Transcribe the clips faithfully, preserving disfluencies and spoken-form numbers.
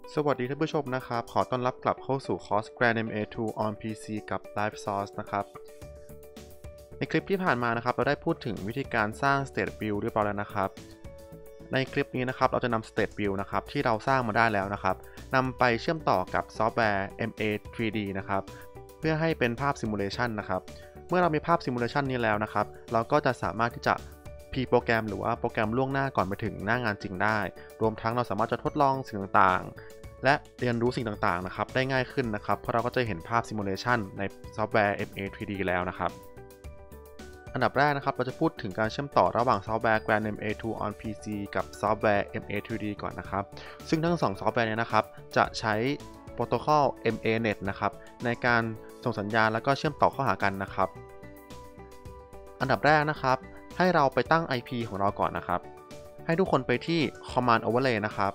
สวัสดีท่านผู้ชมนะครับขอต้อนรับกลับเข้าสู่คอร์ส Grand เอ็ม เอ ทู on พี ซี กับ Live Source นะครับในคลิปที่ผ่านมานะครับเราได้พูดถึงวิธีการสร้าง State Build เรียบร้อยแล้วนะครับในคลิปนี้นะครับเราจะนำ State Build นะครับที่เราสร้างมาได้แล้วนะครับนำไปเชื่อมต่อกับซอฟต์แวร์ เอ็ม เอ ทรี ดี นะครับเพื่อให้เป็นภาพ Simulation นะครับเมื่อเรามีภาพ Simulation นี้แล้วนะครับเราก็จะสามารถที่จะพีโปรแกรมหรือว่าโปรแกรมล่วงหน้าก่อนไปถึงหน้างานจริงได้รวมทั้งเราสามารถจะทดลองสิ่งต่างๆและเรียนรู้สิ่งต่างๆนะครับได้ง่ายขึ้นนะครับเพราะเราก็จะเห็นภาพ Simulation ในซอฟต์แวร์ เอ็ม เอ ทรี ดี แล้วนะครับอันดับแรกนะครับเราจะพูดถึงการเชื่อมต่อระหว่างซอฟต์แวร์ Grand เอ็ม เอ ทู on พี ซี กับซอฟต์แวร์ เอ็ม เอ ทรี ดี ก่อนนะครับซึ่งทั้งสองซอฟต์แวร์นี้นะครับจะใช้โปรโตคอล เอ็ม เอ เน็ต นะครับในการส่งสัญญาณแล้วก็เชื่อมต่อเข้าหากันนะครับอันดับแรกนะครับให้เราไปตั้ง ไอ พี ของเราก่อนนะครับให้ทุกคนไปที่ Command Overlay นะครับ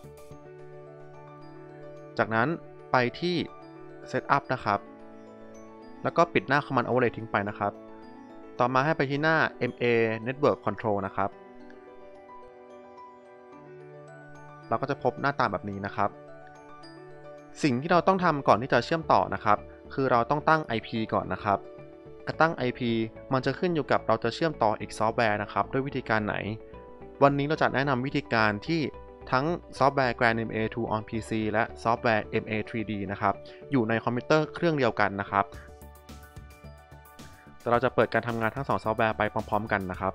จากนั้นไปที่ Setup นะครับแล้วก็ปิดหน้า Command Overlay ทิ้งไปนะครับต่อมาให้ไปที่หน้า เอ็ม เอ Network Control นะครับเราก็จะพบหน้าตาแบบนี้นะครับสิ่งที่เราต้องทำก่อนที่จะเชื่อมต่อนะครับคือเราต้องตั้ง ไอ พี ก่อนนะครับการตั้ง ไอ พี มันจะขึ้นอยู่กับเราจะเชื่อมต่ออีกซอฟต์แวร์นะครับด้วยวิธีการไหนวันนี้เราจะแนะนำวิธีการที่ทั้งซอฟต์แวร์ Grand เอ็ม เอ ทู on พี ซี และซอฟต์แวร์ เอ็ม เอ ทรี ดี นะครับอยู่ในคอมพิวเตอร์เครื่องเดียวกันนะครับแต่เราจะเปิดการทำงานทั้งสองซอฟต์แวร์ไปพร้อมๆกันนะครับ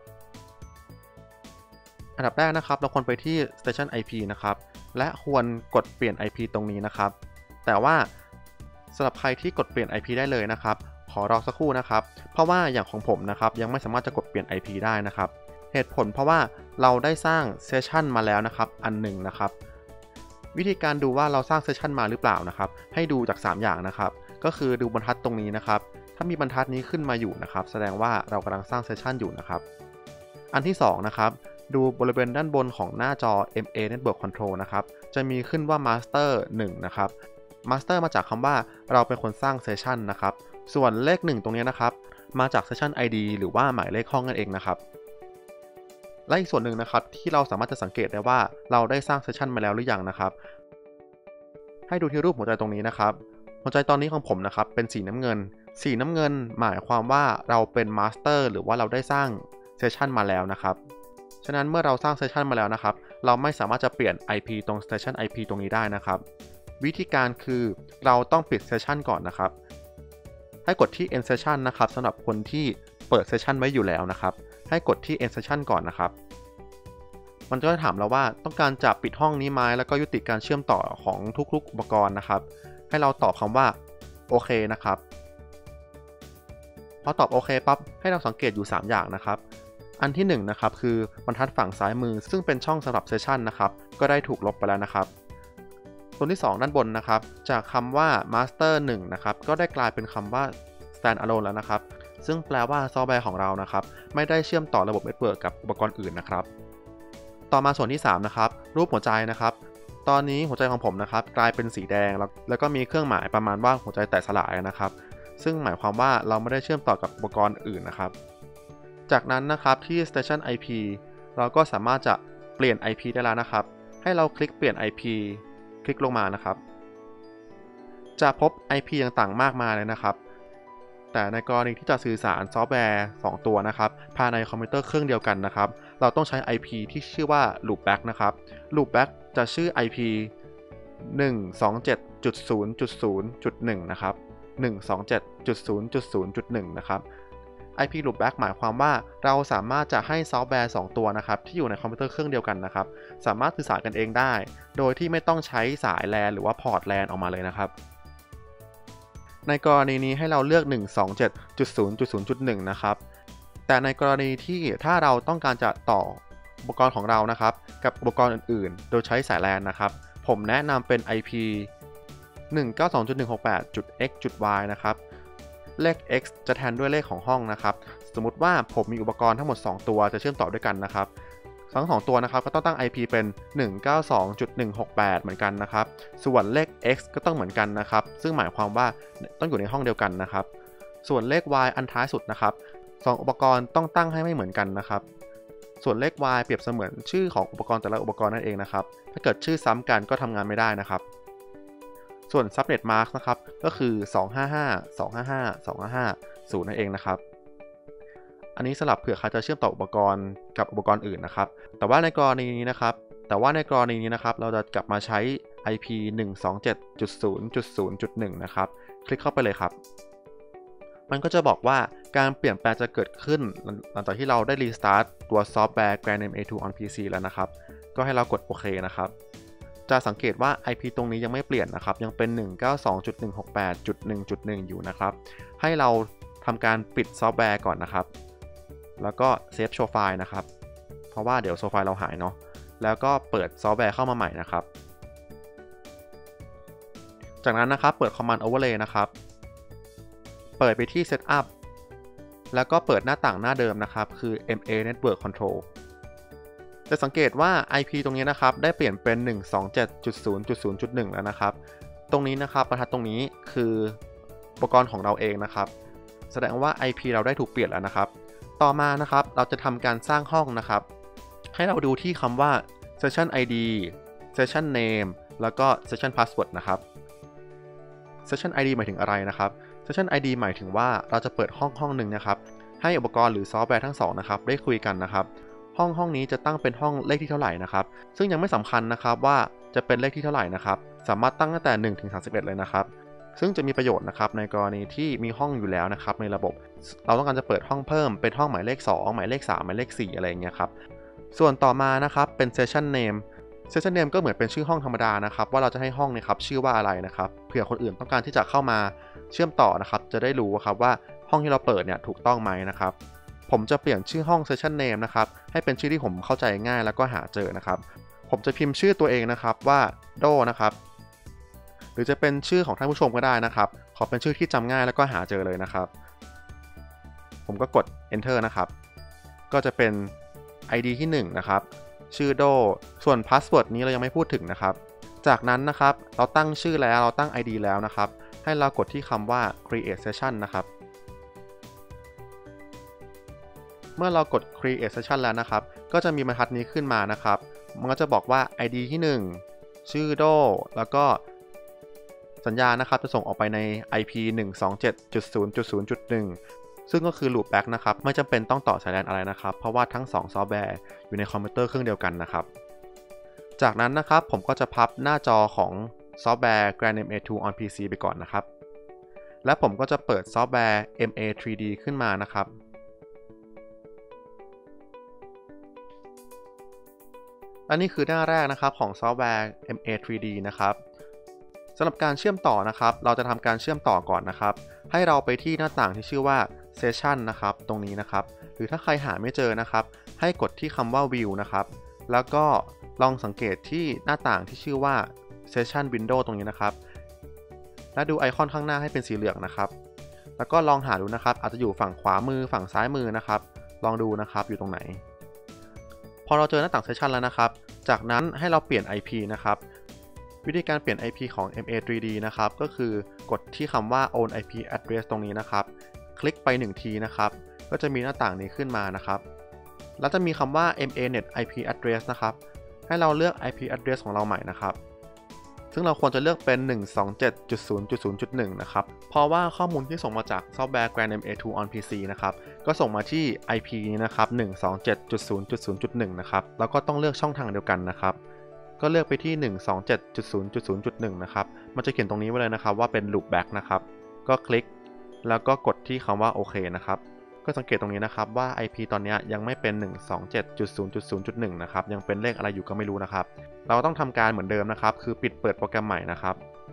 อันดับแรกนะครับเราควรไปที่ Station ไอ พี นะครับและควรกดเปลี่ยน ไอ พี ตรงนี้นะครับแต่ว่าสำหรับใครที่กดเปลี่ยน ไอ พี ได้เลยนะครับขอรอสักครู่นะครับเพราะว่าอย่างของผมนะครับยังไม่สามารถจะกดเปลี่ยน ไอ พี ได้นะครับเหตุผลเพราะว่าเราได้สร้างเซสชันมาแล้วนะครับอันหนึ่งนะครับวิธีการดูว่าเราสร้างเซสชันมาหรือเปล่านะครับให้ดูจากสามอย่างนะครับก็คือดูบรรทัดตรงนี้นะครับถ้ามีบรรทัดนี้ขึ้นมาอยู่นะครับแสดงว่าเรากำลังสร้างเซสชันอยู่นะครับอันที่สองนะครับดูบริเวณด้านบนของหน้าจอ เอ็ม เอ Network Control นะครับจะมีขึ้นว่า Master หนึ่ง นะครับ Master มาจากคำว่าเราเป็นคนสร้างเซสชันนะครับส่วนเลขหนึ่งตรงนี้นะครับมาจาก Session ไอ ดี หรือว่าหมายเลขห้องนั่นเองนะครับและอีกส่วนหนึ่งนะครับที่เราสามารถจะสังเกตได้ว่าเราได้สร้างเซสชันมาแล้วหรือยังนะครับให้ดูที่รูปหัวใจตรงนี้นะครับหัวใจตอนนี้ของผมนะครับเป็นสีน้ำเงินสีน้ำเงินหมายความว่าเราเป็นมาสเตอร์หรือว่าเราได้สร้างเซสชันมาแล้วนะครับฉะนั้นเมื่อเราสร้างเซสชันมาแล้วนะครับเราไม่สามารถจะเปลี่ยน ไอ พี ตรง Station ไอ พี ตรงนี้ได้นะครับวิธีการคือเราต้องปิดเซสชันก่อนนะครับให้กดที่ End Session นะครับสำหรับคนที่เปิดเซสชันไว้อยู่แล้วนะครับให้กดที่ End Session ก่อนนะครับมันก็จะถามเราว่าต้องการจะปิดห้องนี้ไหมแล้วก็ยุติการเชื่อมต่อของทุกๆอุปกรณ์นะครับให้เราตอบคำว่าโอเคนะครับพอตอบโอเคปั๊บให้เราสังเกตอยู่สามอย่างนะครับอันที่หนึ่งนะครับคือบรรทัดฝั่งซ้ายมือซึ่งเป็นช่องสำหรับเซสชันนะครับก็ได้ถูกลบไปแล้วนะครับส่วนที่สองด้านบนนะครับจากคำว่า Master หนึ่ง นะครับก็ได้กลายเป็นคำว่า Stand Alone แล้วนะครับซึ่งแปลว่าซอฟต์แวร์ของเรานะครับไม่ได้เชื่อมต่อระบบเน็ตเวิร์กกับอุปกรณ์อื่นนะครับต่อมาส่วนที่สามนะครับรูปหัวใจนะครับตอนนี้หัวใจของผมนะครับกลายเป็นสีแดงแล้วแล้วก็มีเครื่องหมายประมาณว่าหัวใจแตกสลายนะครับซึ่งหมายความว่าเราไม่ได้เชื่อมต่อกับอุปกรณ์อื่นนะครับจากนั้นนะครับที่ Station ไอ พี เราก็สามารถจะเปลี่ยน ไอ พี ได้แล้วนะครับให้เราคลิกเปลี่ยน ไอ พี คลิกลงมานะครับจะพบ ไอ พี ต่างๆมากมายเลยนะครับแต่ในกรณีที่จะสื่อสารซอฟต์แวร์สองตัวนะครับภายในคอมพิวเตอร์เครื่องเดียวกันนะครับเราต้องใช้ ไอ พี ที่ชื่อว่า Loopback นะครับ Loopback จะชื่อ ไอ พี หนึ่ง สอง เจ็ด จุด ศูนย์ จุด ศูนย์ จุด หนึ่ง นะครับ หนึ่ง สอง เจ็ด จุด ศูนย์ จุด ศูนย์ จุด หนึ่ง นะครับ ไอ พี Loopback หมายความว่าเราสามารถจะให้ซอฟต์แวร์สองตัวนะครับที่อยู่ในคอมพิวเตอร์เครื่องเดียวกันนะครับสามารถสื่อสารกันเองได้โดยที่ไม่ต้องใช้สาย แลน หรือว่าพอร์ต แลน ออกมาเลยนะครับในกรณีนี้ให้เราเลือก หนึ่ง สอง เจ็ด จุด ศูนย์ จุด ศูนย์ จุด หนึ่ง นะครับแต่ในกรณีที่ถ้าเราต้องการจะต่ออุปกรณ์ของเรานะครับกับอุปกรณ์อื่นๆโดยใช้สาย แลน นะครับผมแนะนำเป็น ไอ พี หนึ่ง เก้า สอง จุด หนึ่ง หก แปด จุด เอ็กซ์ จุด วาย นะครับเลข x จะแทนด้วยเลขของห้องนะครับสมมุติว่าผมมีอุปกรณ์ทั้งหมดสองตัวจะเชื่อมต่อด้วยกันนะครับทั้งสองตัวนะครับก็ต้องตั้ง ไอ พี เป็น หนึ่ง เก้า สอง จุด หนึ่ง หก แปด เหมือนกันนะครับส่วนเลข x ก็ต้องเหมือนกันนะครับซึ่งหมายความว่าต้องอยู่ในห้องเดียวกันนะครับส่วนเลข y อันท้ายสุดนะครับสองอุปกรณ์ต้องตั้งให้ไม่เหมือนกันนะครับส่วนเลข y เปรียบเสมือนชื่อของอุปกรณ์แต่ละอุปกรณ์นั่นเองนะครับถ้าเกิดชื่อซ้ำกันก็ทำงานไม่ได้นะครับส่วน subnet mask นะครับก็คือ สองห้าห้า สองห้าห้า สองห้าห้า ศูนย์ นั่นเองนะครับอันนี้สำหรับเผื่อใครจะเชื่อมต่ออุปกรณ์กับอุปกรณ์อื่นนะครับแต่ว่าในกรณีนี้นะครับแต่ว่าในกรณีนี้นะครับเราจะกลับมาใช้ ไอ พี หนึ่ง สอง เจ็ด จุด ศูนย์ จุด ศูนย์ จุด หนึ่ง นะครับคลิกเข้าไปเลยครับมันก็จะบอกว่าการเปลี่ยนแปลงจะเกิดขึ้นหลังจากที่เราได้รีสตาร์ทตัวซอฟต์แวร์ Grandname เอ ทู on พี ซี แล้วนะครับก็ให้เรากดโอเคนะครับจะสังเกตว่า ไอ พี ตรงนี้ยังไม่เปลี่ยนนะครับยังเป็น หนึ่งเก้าสอง จุด หนึ่งหกแปด จุด หนึ่ง จุด หนึ่ง อยู่นะครับให้เราทำการปิดซอฟต์แวร์ก่อนนะครับแล้วก็เซฟโชว์ไฟล์นะครับเพราะว่าเดี๋ยวโชว์ไฟล์เราหายเนาะแล้วก็เปิดซอฟต์แวร์เข้ามาใหม่นะครับจากนั้นนะครับเปิด Command Overlay นะครับเปิดไปที่ Setup แล้วก็เปิดหน้าต่างหน้าเดิมนะครับคือ เอ็ม เอ Network Control จะสังเกตว่า ไอ พี ตรงนี้นะครับได้เปลี่ยนเป็น หนึ่งสองเจ็ด จุด ศูนย์ จุด ศูนย์ จุด หนึ่ง แล้วนะครับตรงนี้นะครับบรรทัดตรงนี้คืออุปกรณ์ของเราเองนะครับแสดงว่า ไอ พี เราได้ถูกเปลี่ยนแล้วนะครับต่อมานะครับเราจะทำการสร้างห้องนะครับให้เราดูที่คำว่า Session ไอ ดี Session Name แล้วก็ Session Password นะครับ Session ไอ ดี หมายถึงอะไรนะครับ Session ไอ ดี หมายถึงว่าเราจะเปิดห้องห้องหนึ่งนะครับให้อุปกรณ์หรือซอฟต์แวร์ทั้งสองนะครับได้คุยกันนะครับห้องห้องนี้จะตั้งเป็นห้องเลขที่เท่าไหร่นะครับซึ่งยังไม่สำคัญนะครับว่าจะเป็นเลขที่เท่าไหร่นะครับสามารถตั้งตั้งแต่หนึ่งถึงสามสิบเอ็ดเลยนะครับซึ่งจะมีประโยชน์นะครับในกรณีที่มีห้องอยู่แล้วนะครับในระบบเราต้องการจะเปิดห้องเพิ่มเป็นห้องหมายเลขสองหมายเลขสามหมายเลขสี่อะไรอย่างเงี้ยครับส่วนต่อมานะครับเป็น Session Name Session Name ก็เหมือนเป็นชื่อห้องธรรมดานะครับว่าเราจะให้ห้องเนี่ยครับชื่อว่าอะไรนะครับเผื่อคนอื่นต้องการที่จะเข้ามาเชื่อมต่อนะครับจะได้รู้ครับว่าห้องที่เราเปิดเนี่ยถูกต้องไหมนะครับผมจะเปลี่ยนชื่อห้อง Session Name นะครับให้เป็นชื่อที่ผมเข้าใจง่ายแล้วก็หาเจอนะครับผมจะพิมพ์ชื่อตัวเองนะครับว่าโดนะครับหรือจะเป็นชื่อของท่านผู้ชมก็ได้นะครับขอเป็นชื่อที่จำง่ายแล้วก็หาเจอเลยนะครับผมก็กด Enter นะครับก็จะเป็น ไอ ดี ที่หนึ่งนะครับชื่อโดส่วน Password นี้เรายังไม่พูดถึงนะครับจากนั้นนะครับเราตั้งชื่อแล้วเราตั้ง ไอ ดี แล้วนะครับให้เรากดที่คำว่า Create Session นะครับเมื่อเรากด Create Session แล้วนะครับก็จะมีบรรทัดนี้ขึ้นมานะครับมันก็จะบอกว่า ไอ ดี ที่หนึ่งชื่อโดแล้วก็สัญญาณนะครับจะส่งออกไปใน ไอ พี หนึ่งสองเจ็ด จุด ศูนย์ จุด ศูนย์ จุด หนึ่ง ซึ่งก็คือ loopback นะครับไม่จำเป็นต้องต่อสายแลนอะไรนะครับเพราะว่าทั้งสองซอฟต์แวร์อยู่ในคอมพิวเตอร์เครื่องเดียวกันนะครับจากนั้นนะครับผมก็จะพับหน้าจอของซอฟต์แวร์ Grandname เอ ทู on พี ซี ไปก่อนนะครับและผมก็จะเปิดซอฟต์แวร์ เอ็ม เอ ทรี ดี ขึ้นมานะครับและนี่คือหน้าแรกนะครับของซอฟต์แวร์ เอ็ม เอ ทรี ดี นะครับสำหรับการเชื่อมต่อนะครับเราจะทำการเชื่อมต่อก่อนนะครับให้เราไปที่หน้าต่างที่ชื่อว่า Session นะครับตรงนี้นะครับหรือถ้าใครหาไม่เจอนะครับให้กดที่คำว่า View นะครับแล้วก็ลองสังเกตที่หน้าต่างที่ชื่อว่า Session Window ตรงนี้นะครับและดูไอคอนข้างหน้าให้เป็นสีเหลืองนะครับแล้วก็ลองหาดูนะครับอาจจะอยู่ฝั่งขวามือฝั่งซ้ายมือนะครับลองดูนะครับอยู่ตรงไหนพอเราเจอหน้าต่าง Session แล้วนะครับจากนั้นให้เราเปลี่ยน ไอ พี นะครับวิธีการเปลี่ยน ไอ พี ของ เอ็ม เอ ทรี ดี นะครับก็คือกดที่คำว่า own ไอ พี address ตรงนี้นะครับคลิกไปหนึ่งทีนะครับก็จะมีหน้าต่างนี้ขึ้นมานะครับแล้วจะมีคำว่า เอ็ม เอ net ไอ พี address นะครับให้เราเลือก ไอ พี address ของเราใหม่นะครับซึ่งเราควรจะเลือกเป็น หนึ่งสองเจ็ด จุด ศูนย์ จุด ศูนย์ จุด หนึ่ง นะครับเพราะว่าข้อมูลที่ส่งมาจากซอฟต์แวร์ Grandname เอ ทู on พี ซี นะครับก็ส่งมาที่ ไอ พี นี้นะครับ หนึ่งสองเจ็ด จุด ศูนย์ จุด ศูนย์ จุด หนึ่ง นะครับแล้วก็ต้องเลือกช่องทางเดียวกันนะครับก็เลือกไปที่ หนึ่งสองเจ็ด จุด ศูนย์ จุด ศูนย์ จุด หนึ่ง นะครับมันจะเขียนตรงนี้ไว้เลยนะครับว่าเป็น loopback นะครับก็คลิกแล้วก็กดที่คำว่าโอเคนะครับก็สังเกตตรงนี้นะครับว่า ไอ พี ตอนนี้ยังไม่เป็น หนึ่งสองเจ็ด จุด ศูนย์ จุด ศูนย์ จุด หนึ่ง นะครับยังเป็นเลขอะไรอยู่ก็ไม่รู้นะครับเราต้องทำการเหมือนเดิมนะครับคือปิดเปิดโปรแกรมใหม่นะครับ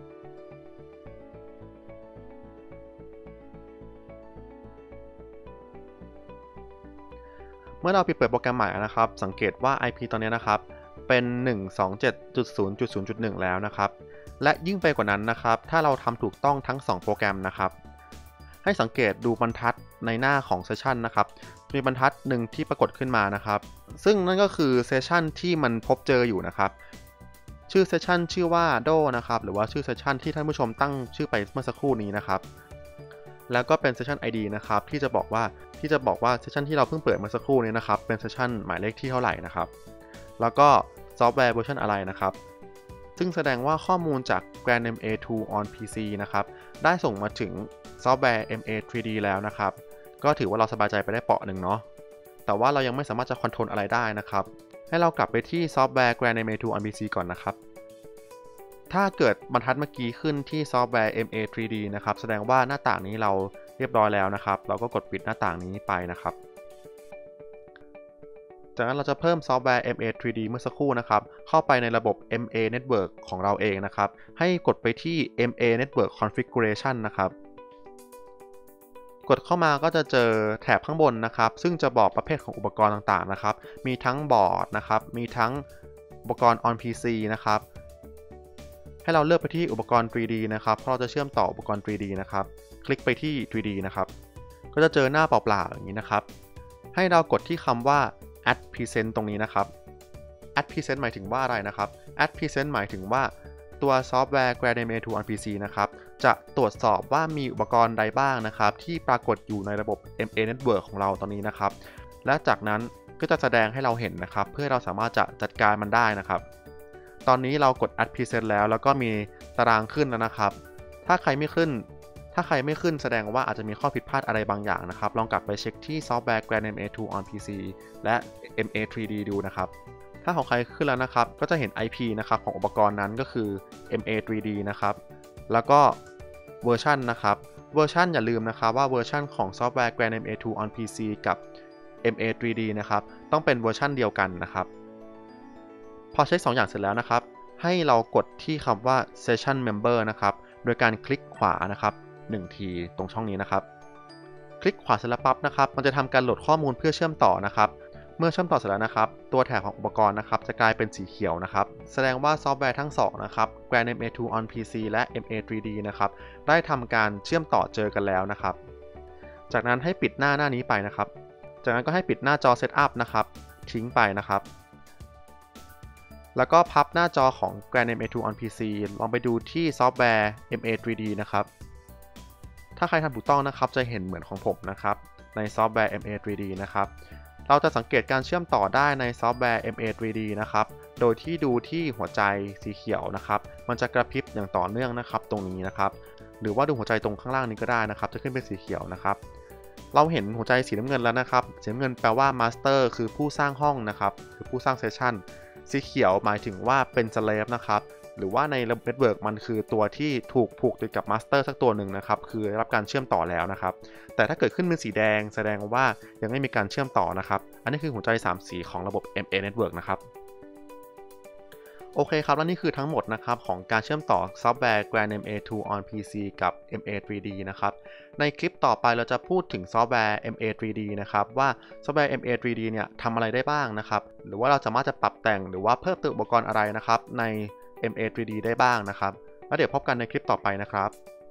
เมื่อเราปิดเปิดโปรแกรมใหม่นะครับสังเกตว่า ไอ พี ตอนนี้นะครับเป็น หนึ่งสองเจ็ด จุด ศูนย์ จุด ศูนย์ จุด หนึ่ง แล้วนะครับและยิ่งไปกว่านั้นนะครับถ้าเราทำถูกต้องทั้งสองโปรแกรมนะครับให้สังเกตดูบรรทัดในหน้าของเซสชันนะครับมีบรรทัดหนึ่งที่ปรากฏขึ้นมานะครับซึ่งนั่นก็คือเซสชันที่มันพบเจออยู่นะครับชื่อเซสชันชื่อว่าโดนะครับหรือว่าชื่อเซสชันที่ท่านผู้ชมตั้งชื่อไปเมื่อสักครู่นี้นะครับแล้วก็เป็นเซสชัน ไอ ดี นะครับที่จะบอกว่าที่จะบอกว่าเซสชันที่เราเพิ่งเปิดเมื่อสักครู่นี้นะครับเป็นเซสชันหมายเลขที่เท่าไหร่นะครับแล้วก็ซอฟต์แวร์เวอร์ชันอะไรนะครับซึ่งแสดงว่าข้อมูลจาก GrandMA ทู on พี ซี นะครับได้ส่งมาถึงซอฟต์แวร์ เอ็ม เอ ทรี ดี แล้วนะครับก็ถือว่าเราสบายใจไปได้เปราะหนึ่งเนาะแต่ว่าเรายังไม่สามารถจะคอนโทรลอะไรได้นะครับให้เรากลับไปที่ซอฟต์แวร์ GrandMA ทู on พี ซี ก่อนนะครับถ้าเกิดบรรทัดเมื่อกี้ขึ้นที่ซอฟต์แวร์ เอ็ม เอ ทรี ดี นะครับแสดงว่าหน้าต่างนี้เราเรียบร้อยแล้วนะครับเราก็กดปิดหน้าต่างนี้ไปนะครับจากนั้นเราจะเพิ่มซอฟต์แวร์ เอ็ม เอ ทรี ดี เมื่อสักครู่นะครับเข้าไปในระบบ เอ็ม เอ Network ของเราเองนะครับให้กดไปที่ เอ็ม เอ Network Configuration นะครับกดเข้ามาก็จะเจอแถบข้างบนนะครับซึ่งจะบอกประเภทของอุปกรณ์ต่างๆนะครับมีทั้งบอร์ดนะครับมีทั้งอุปกรณ์ on พี ซี นะครับให้เราเลือกไปที่อุปกรณ์ ทรี ดี นะครับเพราะเราจะเชื่อมต่ออุปกรณ์ ทรี ดี นะครับคลิกไปที่ ทรี ดี นะครับก็จะเจอหน้าเปล่าๆอย่างนี้นะครับให้เรากดที่คำว่า add present ตรงนี้นะครับ add present หมายถึงว่าอะไรนะครับ add present หมายถึงว่าตัวซอฟต์แวร์ GrandMA ทู on พี ซี นะครับจะตรวจสอบว่ามีอุปกรณ์ใดบ้างนะครับที่ปรากฏอยู่ในระบบ เอ็ม เอ Network ของเราตอนนี้นะครับและจากนั้นก็จะแสดงให้เราเห็นนะครับเพื่อเราสามารถจะจัดการมันได้นะครับตอนนี้เรากด add present แล้วแล้วก็มีตารางขึ้นแล้วนะครับถ้าใครไม่ขึ้นถ้าใครไม่ขึ้นแสดงว่าอาจจะมีข้อผิดพลาดอะไรบางอย่างนะครับลองกลับไปเช็คที่ซอฟต์แวร์ GrandMA ทู on พี ซี และ เอ็ม เอ ทรี ดี ดูนะครับถ้าของใครขึ้นแล้วนะครับก็จะเห็น ไอ พี นะครับของอุปกรณ์นั้นก็คือ เอ็ม เอ ทรี ดี นะครับแล้วก็เวอร์ชันนะครับเวอร์ชันอย่าลืมนะครับว่าเวอร์ชันของซอฟต์แวร์ GrandMA ทู on พี ซี กับ เอ็ม เอ ทรี ดี นะครับต้องเป็นเวอร์ชันเดียวกันนะครับพอเช็คสองอย่างเสร็จแล้วนะครับให้เรากดที่คำว่า Session Member นะครับโดยการคลิกขวานะครับหนึ่งทีตรงช่องนี้นะครับคลิกขวาเสร็จแล้วปั๊บนะครับมันจะทำการโหลดข้อมูลเพื่อเชื่อมต่อนะครับเมื่อเชื่อมต่อเสร็จแล้วนะครับตัวแถบของอุปกรณ์นะครับจะกลายเป็นสีเขียวนะครับแสดงว่าซอฟต์แวร์ทั้งสองนะครับ GrandMA ทู on พี ซี และ เอ็ม เอ ทรี ดี นะครับได้ทำการเชื่อมต่อเจอกันแล้วนะครับจากนั้นให้ปิดหน้าหน้านี้ไปนะครับจากนั้นก็ให้ปิดหน้าจอ Setup นะครับทิ้งไปนะครับแล้วก็พับหน้าจอของ GrandMA ทู on พี ซี ลองไปดูที่ซอฟต์แวร์ เอ็ม เอ ทรี ดี นะครับถ้าใครทำถูกต้องนะครับจะเห็นเหมือนของผมนะครับในซอฟต์แวร์ เอ็ม เอ ทรี ดี นะครับเราจะสังเกตการเชื่อมต่อได้ในซอฟต์แวร์ เอ็ม เอ ทรี ดี นะครับโดยที่ดูที่หัวใจสีเขียวนะครับมันจะกระพริบอย่างต่อเนื่องนะครับตรงนี้นะครับหรือว่าดูหัวใจตรงข้างล่างนี้ก็ได้นะครับจะขึ้นเป็นสีเขียวนะครับเราเห็นหัวใจสีน้ำเงินแล้วนะครับสีน้ำเงินแปลว่า Master คือผู้สร้างห้องนะครับคือผู้สร้างเซสชั่นสีเขียวหมายถึงว่าเป็น Slave นะครับหรือว่าในระบบ Network มันคือตัวที่ถูกผูกติดกับ Master สักตัวหนึ่งนะครับคือได้รับการเชื่อมต่อแล้วนะครับแต่ถ้าเกิดขึ้นเป็นสีแดงแสดงว่ายังไม่มีการเชื่อมต่อนะครับอันนี้คือหัวใจสามสีของระบบ เอ็ม เอ Network นะครับโอเคครับและนี่คือทั้งหมดนะครับของการเชื่อมต่อซอฟต์แวร์ GrandMA ทู on พี ซี กับ เอ็ม เอ ทรี ดี นะครับในคลิปต่อไปเราจะพูดถึงซอฟต์แวร์ เอ็ม เอ ทรี ดี นะครับว่าซอฟต์แวร์ เอ็ม เอ ทรี ดี เนี่ยทำอะไรได้บ้างนะครับหรือว่าเราสามารถจะปรับแต่งหรือว่าเพิ่มเติมอุปกรณ์อะไรนะครับใน เอ็ม เอ ทรี ดี ได้บ้างนะครับแล้วเดี๋ยวพบกันในคลิปต่อไปนะครับ